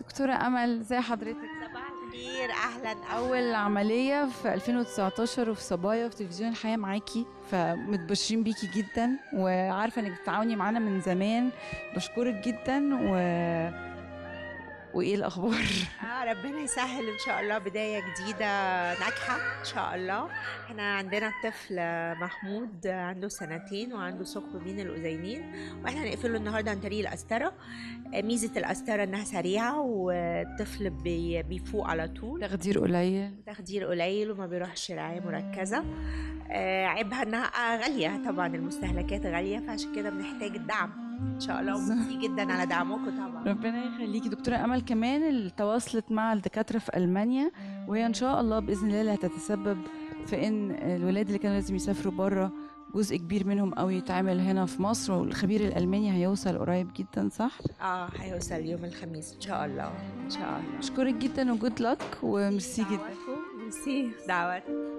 دكتورة أمل، ازي حضرتك؟ صباح الخير، اهلا. أول عملية في 2019 وفي صبايا في تلفزيون الحياة معاكي، فمتبشرين بيكي جدا وعارفة انك بتتعاوني معانا من زمان. بشكرك جدا وإيه الأخبار؟ ربنا يسهل ان شاء الله، بدايه جديده ناجحه ان شاء الله. احنا عندنا الطفل محمود عنده سنتين وعنده ثقب بين الاذينين، واحنا هنقفله النهارده عن طريق القسطره. ميزه القسطره انها سريعه والطفل بيفوق على طول، تخدير قليل. تخدير قليل وما بيروحش رعايه مركزه. عيبها انها غاليه، طبعا المستهلكات غاليه، فعشان كده بنحتاج الدعم ان شاء الله، وميرسي جدا على دعمكم طبعا. ربنا يخليكي دكتورة أمل. كمان اللي تواصلت مع الدكاترة في ألمانيا، وهي إن شاء الله بإذن الله اللي هتتسبب في إن الولاد اللي كانوا لازم يسافروا بره جزء كبير منهم قوي يتعامل هنا في مصر، والخبير الألماني هيوصل قريب جدا، صح؟ هيوصل يوم الخميس ان شاء الله ان شاء الله. أشكرك جدا وجود لك وميرسي جدا. ميرسي دعواتك.